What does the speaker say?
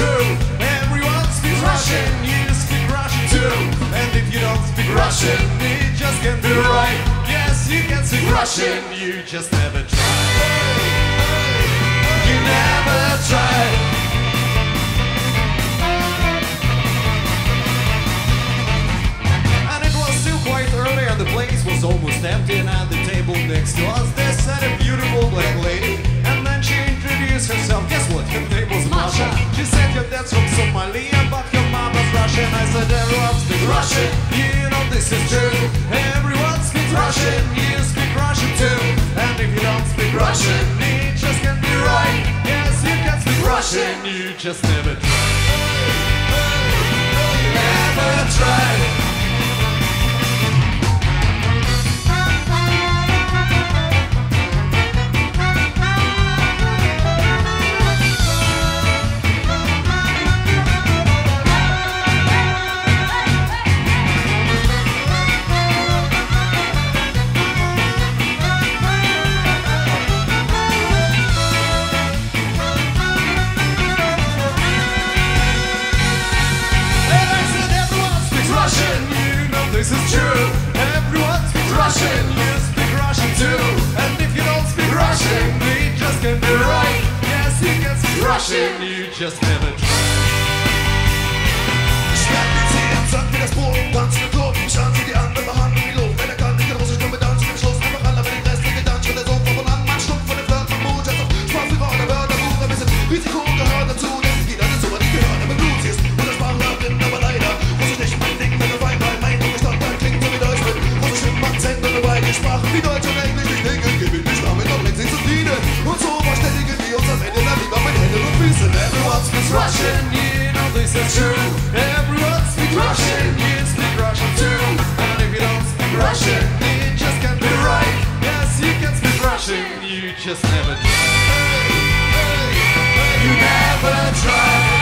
true. Everyone speaks Russian, you speak Russian too. And if you don't speak Russian, it just can't be right. Yes, you can speak Russian, you just never tried. You never tried. And it was still quite early and the place was almost empty. And at the table next to us there sat a beautiful black lady. And then she introduced herself. Guess what? Her name was Masha. She said your dad's from Somalia but your mama's Russian. I said everyone speaks Russian. You know this is true. Everyone speaks Russian. You speak Russian too. And if you don't speak Russian, it just can't be right. Yes, you can speak Russian. You just never tried. Never tried. This is true. Everyone speaks Russian. You speak Russian too. And if you don't speak Russian, it just can't be right. Yes, you can speak Russian. You just never tried. Schmerz mit Zehen, sagt mir das Brot, tanzt mit Tod. Schauen Sie die anderen, behandeln wie Luft. Wenn er kann, nicht in Russisch, kommen wir dann zu dem Schluss. Einfach alle, aber den Rest liegt dann schon der Sofa von an. Man stumpf von dem Flirt, von Mut, als ob Spaß wie Worte, Wörterbuch. Ein bisschen Risiko gehört dazu, denn es geht alles so, was nicht gehört, aber du siehst. Und das Sprachen drin, aber leider Russisch nicht mein Ding, wenn du wein, weil mein Gestalt klingt so wie Deutsch mit Russisch im Akzent und beide Sprachen wie Deutsch und Englisch nicht denken. Gewinn mich damit, doch längst nicht zufrieden. Und so verständigen wir uns am Ende dann lieber mit Händen und Füßen. Everyone speaks Russian, you know this is true. Everyone speaks Russian, you speak Russian too. And if you don't speak Russian, it just can't be right. Yes, you can speak Russian, you just never tried. You never tried.